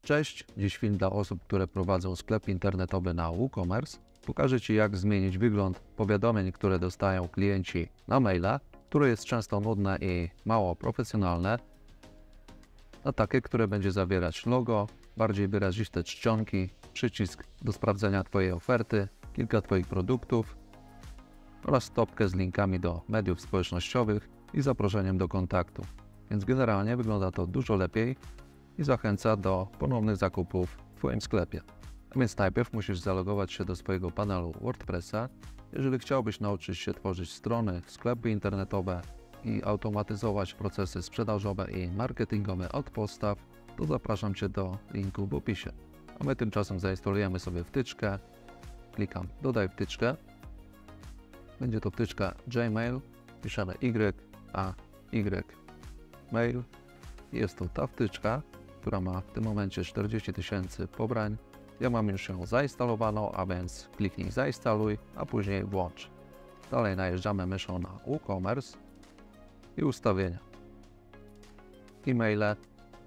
Cześć, dziś film dla osób, które prowadzą sklep internetowy na WooCommerce. Pokażę Ci, jak zmienić wygląd powiadomień, które dostają klienci na maila, które jest często nudne i mało profesjonalne, na takie, które będzie zawierać logo, bardziej wyraziste czcionki, przycisk do sprawdzenia Twojej oferty, kilka Twoich produktów oraz stopkę z linkami do mediów społecznościowych i zaproszeniem do kontaktu. Więc generalnie wygląda to dużo lepiej i zachęca do ponownych zakupów w Twoim sklepie. A więc najpierw musisz zalogować się do swojego panelu WordPressa. Jeżeli chciałbyś nauczyć się tworzyć strony, sklepy internetowe i automatyzować procesy sprzedażowe i marketingowe od podstaw, to zapraszam Cię do linku w opisie. A my tymczasem zainstalujemy sobie wtyczkę. Klikam Dodaj wtyczkę. Będzie to wtyczka Gmail. Piszemy Y mail. Jest to ta wtyczka, która ma w tym momencie 40 000 pobrań. Ja mam już ją zainstalowaną, a więc kliknij zainstaluj, a później włącz. Dalej najeżdżamy myszą na WooCommerce i ustawienia. E-maile.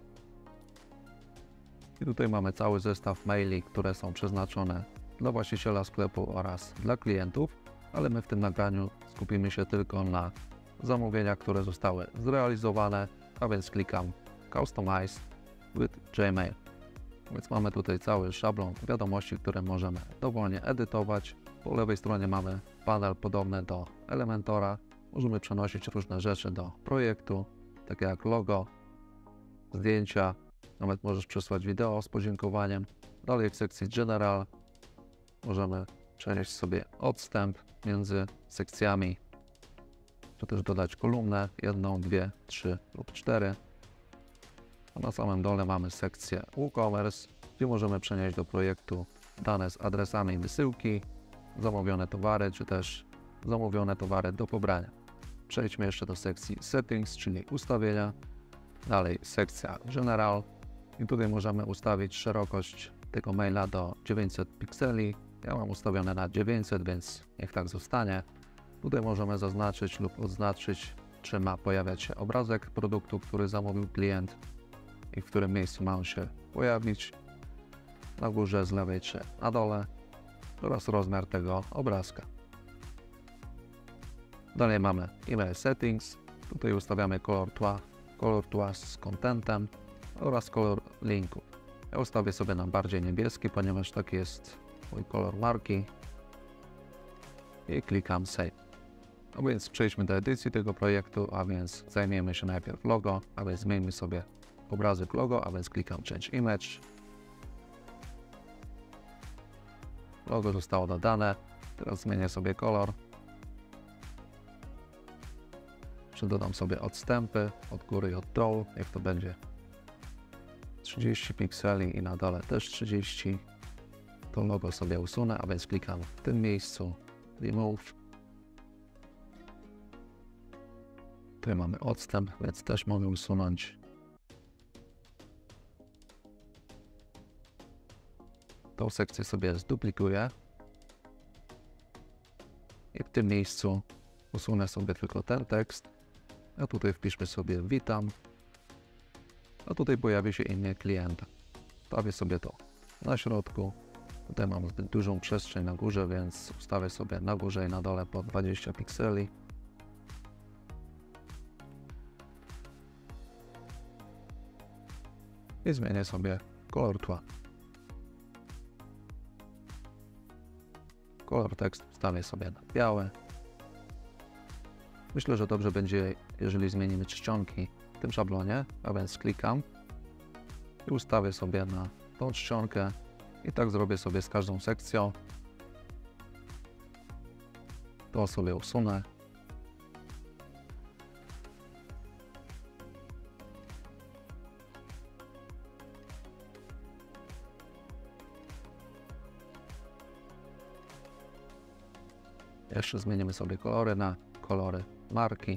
I tutaj mamy cały zestaw maili, które są przeznaczone dla właściciela sklepu oraz dla klientów, ale my w tym nagraniu skupimy się tylko na zamówieniach, które zostały zrealizowane, a więc klikam Customize with Gmail. Więc mamy tutaj cały szablon wiadomości, które możemy dowolnie edytować. Po lewej stronie mamy panel podobny do Elementora. Możemy przenosić różne rzeczy do projektu, takie jak logo, zdjęcia, nawet możesz przesłać wideo z podziękowaniem. Dalej w sekcji General możemy przenieść sobie odstęp między sekcjami, czy też dodać kolumnę, 1, 2, 3 lub 4. A na samym dole mamy sekcję WooCommerce, gdzie możemy przenieść do projektu dane z adresami wysyłki, zamówione towary, czy też zamówione towary do pobrania. Przejdźmy jeszcze do sekcji Settings, czyli ustawienia. Dalej sekcja General i tutaj możemy ustawić szerokość tego maila do 900 pikseli. Ja mam ustawione na 900, więc niech tak zostanie. Tutaj możemy zaznaczyć lub odznaczyć, czy ma pojawiać się obrazek produktu, który zamówił klient i w którym miejscu ma on się pojawić, na górze, z lewej czy na dole, oraz rozmiar tego obrazka. Dalej mamy Email Settings, tutaj ustawiamy kolor tła z contentem oraz kolor linków. Ja ustawię sobie na bardziej niebieski, ponieważ taki jest mój kolor marki i klikam Save. A więc przejdźmy do edycji tego projektu, a więc zajmiemy się najpierw logo, a więc zmieńmy sobie obrazek logo, a więc klikam Change Image. Logo zostało dodane, teraz zmienię sobie kolor. Dodam sobie odstępy od góry i od dołu, niech to będzie 30 pikseli i na dole też 30. To logo sobie usunę, a więc klikam w tym miejscu Remove. Tutaj mamy odstęp, więc też mogę usunąć. Tą sekcję sobie zduplikuję i w tym miejscu usunę sobie tylko ten tekst, a tutaj wpiszmy sobie witam, a tutaj pojawi się imię klienta. Wstawię sobie to na środku. Tutaj mam zbyt dużą przestrzeń na górze, więc ustawię sobie na górze i na dole po 20 pikseli. I zmienię sobie kolor tła. Kolor tekstu wstawię sobie na biały. Myślę, że dobrze będzie, jeżeli zmienimy czcionki w tym szablonie, a więc klikam i ustawię sobie na tą czcionkę i tak zrobię sobie z każdą sekcją. To sobie usunę. Jeszcze zmienimy sobie kolory na kolory marki.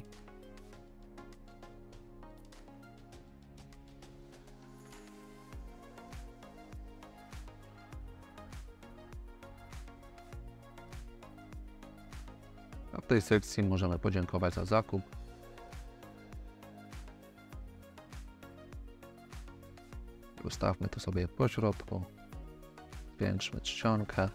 A w tej sekcji możemy podziękować za zakup. Ustawmy to sobie po środku. Zwiększmy czcionkę.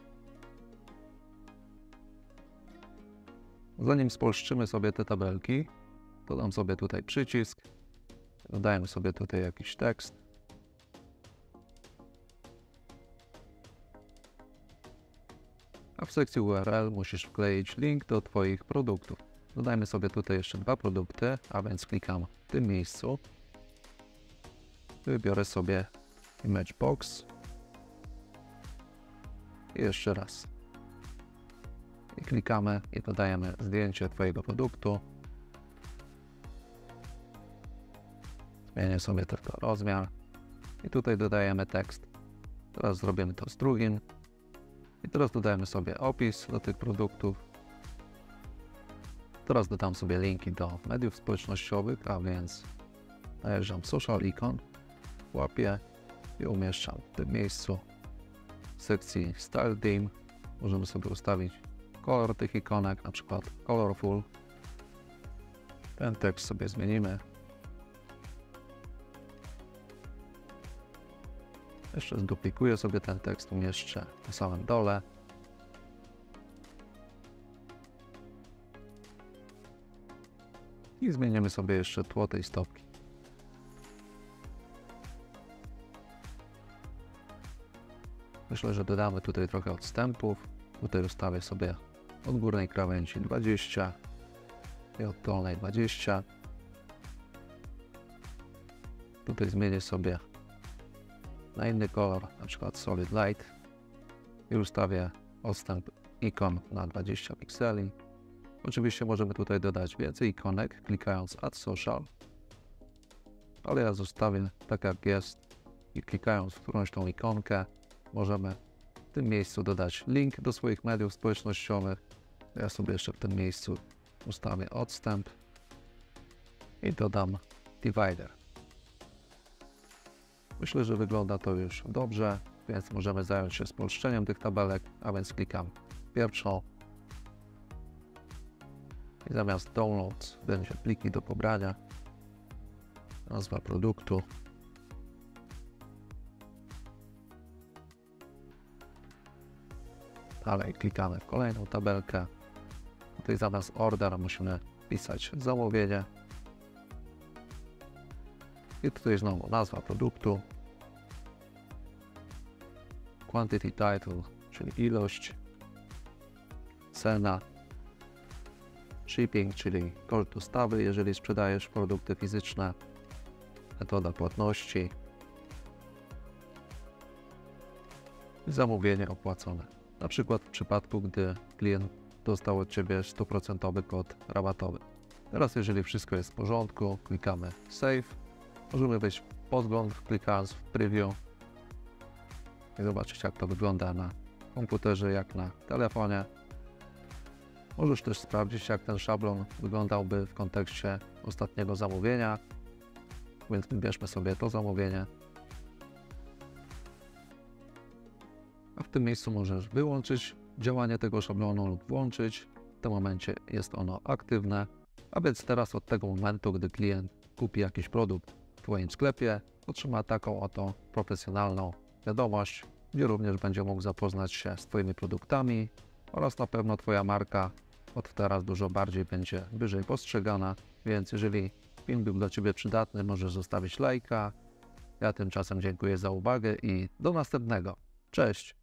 Zanim spolszczymy sobie te tabelki, dodam sobie tutaj przycisk. Dodajemy sobie tutaj jakiś tekst. A w sekcji URL musisz wkleić link do Twoich produktów. Dodajmy sobie tutaj jeszcze 2 produkty, a więc klikam w tym miejscu. Wybiorę sobie Image Box. I jeszcze raz. I klikamy i dodajemy zdjęcie Twojego produktu. Zmienię sobie tylko rozmiar. I tutaj dodajemy tekst. Teraz zrobimy to z drugim. I teraz dodajemy sobie opis do tych produktów. Teraz dodam sobie linki do mediów społecznościowych, a więc najeżdżam Social Icon, łapię i umieszczam w tym miejscu. W sekcji Style Theme możemy sobie ustawić kolor tych ikonek, na przykład Colorful. Ten tekst sobie zmienimy. Jeszcze zduplikuję sobie ten tekst, umieszczę na samym dole. I zmienimy sobie jeszcze tło tej stopki. Myślę, że dodamy tutaj trochę odstępów. Tutaj ustawię sobie od górnej krawędzi 20 i od dolnej 20. Tutaj zmienię sobie na inny kolor, na przykład Solid Light i ustawię odstęp ikon na 20 pikseli. Oczywiście możemy tutaj dodać więcej ikonek, klikając Add Social, ale ja zostawię tak jak jest i klikając w którąś tą ikonkę możemy w tym miejscu dodać link do swoich mediów społecznościowych. Ja sobie jeszcze w tym miejscu ustawię odstęp i dodam divider. Myślę, że wygląda to już dobrze, więc możemy zająć się spolszczeniem tych tabelek, a więc klikam pierwszą i zamiast downloads będzie pliki do pobrania, nazwa produktu, dalej klikamy w kolejną tabelkę, tutaj zamiast order musimy wpisać zamówienie i tutaj znowu nazwa produktu, quantity title, czyli ilość, cena, shipping, czyli koszt dostawy, jeżeli sprzedajesz produkty fizyczne, metoda płatności i zamówienie opłacone. Na przykład w przypadku, gdy klient dostał od Ciebie 100% kod rabatowy. Teraz jeżeli wszystko jest w porządku, klikamy Save. Możemy wejść w podgląd, klikając w Preview i zobaczyć, jak to wygląda na komputerze, jak na telefonie. Możesz też sprawdzić, jak ten szablon wyglądałby w kontekście ostatniego zamówienia, więc wybierzmy sobie to zamówienie. A w tym miejscu możesz wyłączyć działanie tego szablonu lub włączyć. W tym momencie jest ono aktywne, a więc teraz od tego momentu, gdy klient kupi jakiś produkt w Twoim sklepie, otrzyma taką oto profesjonalną wiadomość, gdzie również będzie mógł zapoznać się z Twoimi produktami oraz na pewno Twoja marka od teraz dużo bardziej będzie wyżej postrzegana, więc jeżeli film był dla Ciebie przydatny, możesz zostawić lajka. Ja tymczasem dziękuję za uwagę i do następnego. Cześć!